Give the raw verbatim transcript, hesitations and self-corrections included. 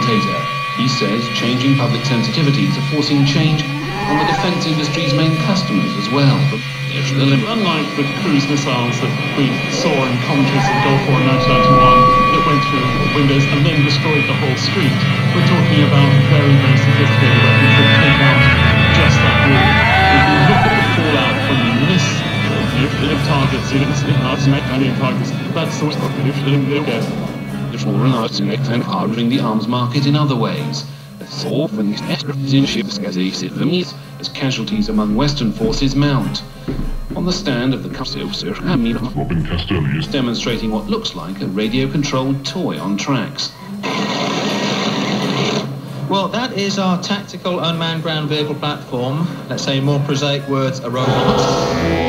commentator. He says changing public sensitivities are forcing change on the defence industry's main customers as well. Unlike the cruise missiles that we saw in commentaries of the Gulf War in nineteen ninety-one that went through the windows and then destroyed the whole street, we're talking about very, very sophisticated weapons that take out just that room. If you look at the fallout when you miss live targets, you know, targets, that's the sort of and hardening the arms market in other ways. As casualties among Western forces mount. On the stand of the Robin Castelli is demonstrating what looks like a radio-controlled toy on tracks. Well, that is our tactical unmanned ground vehicle platform. Let's say in more prosaic words, a robot.